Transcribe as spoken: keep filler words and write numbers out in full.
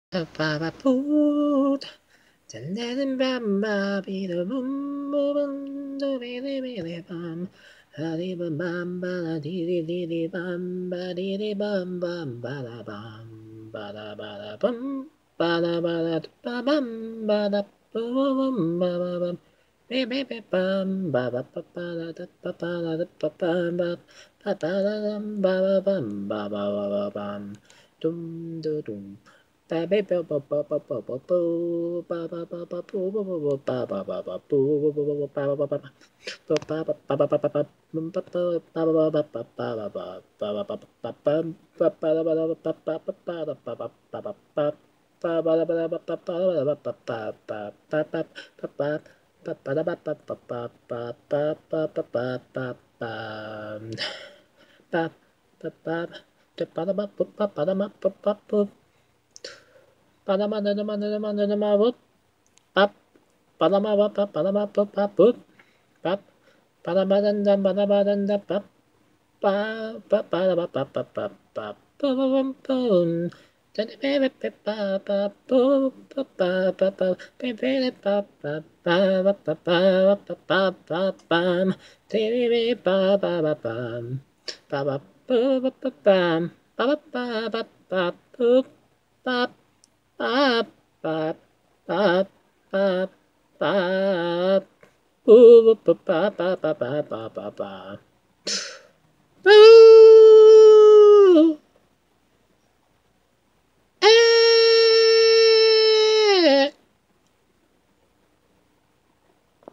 빠바뽀 잘나는 밤바비도 붐부붐 비리비리밤 하리밤밤바라디리리리 밤바리리밤밤바라밤 바라바라밤 바라바라밤바밤바라뿜밤바밤 베베베밤 바바빠빠라다빠빠라다빠빰밤 빠빠라밤 바바바밤 둠두둠 빠다마다마다마다마봇 밥 빠다마바빠빠다마빠빠봇 밥 빠다마단다 빠다마단다 빠빠빠빠빠빠빠빠빠빰빰 빠빠빠빠빠빠빠빠빠빠빠빠빠빠빠빰 티리리빠빠빠빰 빠바빠빠빰 빠바빠빠빠ปุ๊บปั๊บปั๊บปั๊บปั๊บปั๊บปั๊บปุ๊บปั๊บปั๊บปั๊บปั๊บปั๊บปั๊บ